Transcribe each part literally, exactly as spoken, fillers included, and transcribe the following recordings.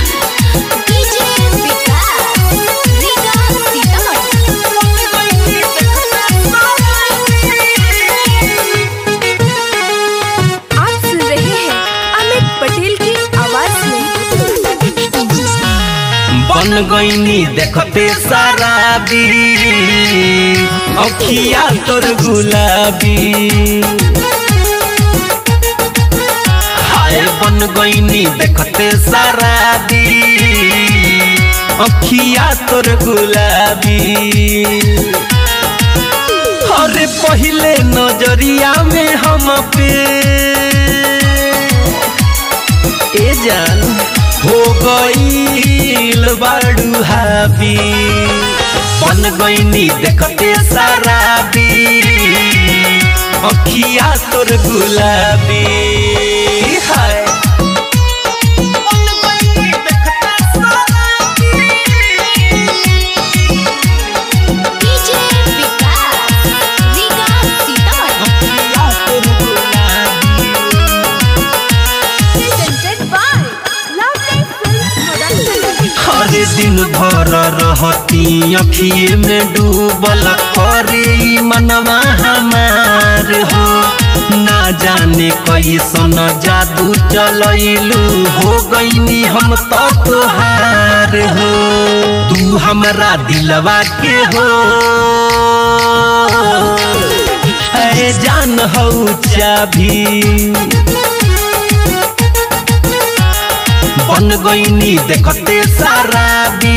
रोशन DJ Vikas Riga Sitamarhi. आप सुन रहे हैं अमित पटेल की आवाज में। बन गईनी देखते शराबी अखिया तोर गुलाबी, हाय बन गईनी देखते शराबी अखिया तोर गुलाबी। अरे पहले नजरिया में हम पे ए जान हो गईल बाड़ू हाबी। बन गईनी देखते शराबी अखिया तोर गुलाबी, हाय बन गईनी देखते शराबी। डीजे विकास रीगा सीतामढ़ी। अखिया तोर गुलाबी। Presented by lovely film production. हर दिन भर रहती अखिए में डूबल करे मनवा हमार हो। ना जाने कैसन जादू चलैलू हो गईनी हम तो तोहार हो। तू हमरा दिलवा के हो ऐ जान हो चाभी। बन गईनी देखते शराबी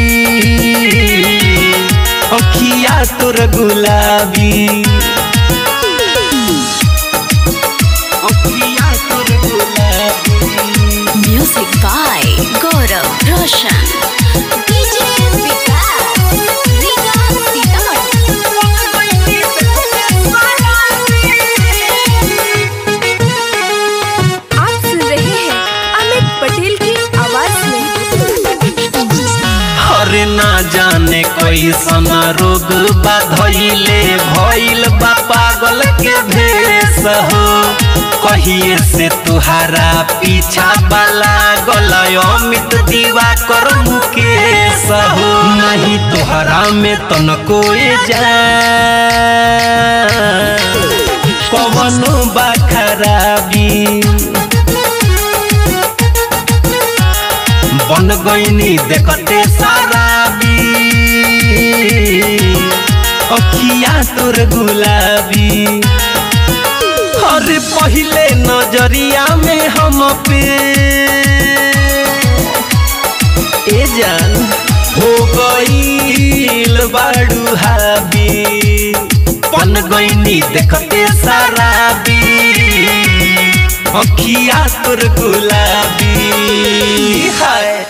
अखिया तोर गुलाबी, अखिया तोर गुलाबी। Music by Gaurav Roshan DJ Vikas Riga Sitamarhi. आप सुन रहे हैं अमित पटेल की आवाज में। अरे ना जाने कैसन रोग बाधइले भइल बा पागल के भेष हो। कहिए से तुहारा पीछा वाला गलय अमित दीवा कर मुकेश हो। नहीं तुहरा में तनको जा कवनो बा खराबी। बन गईनी देखते शराबी अखिया तोर गुलाबी। अरे पहले नजरिया में हम पे ए जान हो गईल बाड़ू हाबी। बन गईनी देखते शराबी अखिया तोर गुलाबी, हाय।